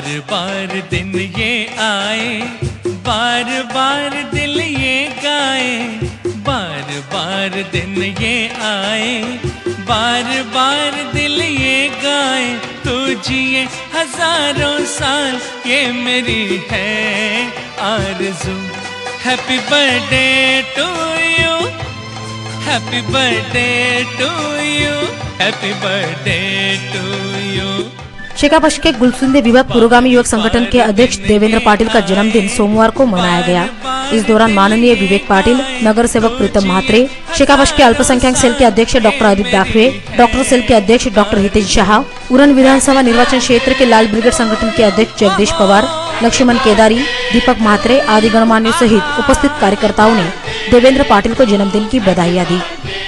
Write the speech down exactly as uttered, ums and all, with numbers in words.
बार दिन ये आए, बार बार दिल ये गाए, बार बार दिन ये आए, बार बार दिल ये गाए। तू जिए हजारों साल ये मेरी है आरज़ू। Happy birthday to you, happy birthday to you, happy birthday to you. शेकापश के गुलसुंदे विभाग पुरोगामी युवक संगठन के अध्यक्ष देवेंद्र पाटिल का जन्मदिन सोमवार को मनाया गया। इस दौरान माननीय विवेक पाटिल, नगर सेवक प्रीतम म्हात्रे, शेकापश के अल्पसंख्यक सेल के अध्यक्ष doctor Adit Dakhave, doctor cell के अध्यक्ष डॉक्टर हितेश शाह, उरण विधानसभा निर्वाचन क्षेत्र के लाल ब्रिगेड संगठन के अध्यक्ष जगदीश पवार, लक्ष्मण केदारी, दीपक म्हात्रे आदि गणमान्यों सहित उपस्थित कार्यकर्ताओं ने देवेंद्र पाटिल को जन्मदिन की बधाइयां दी।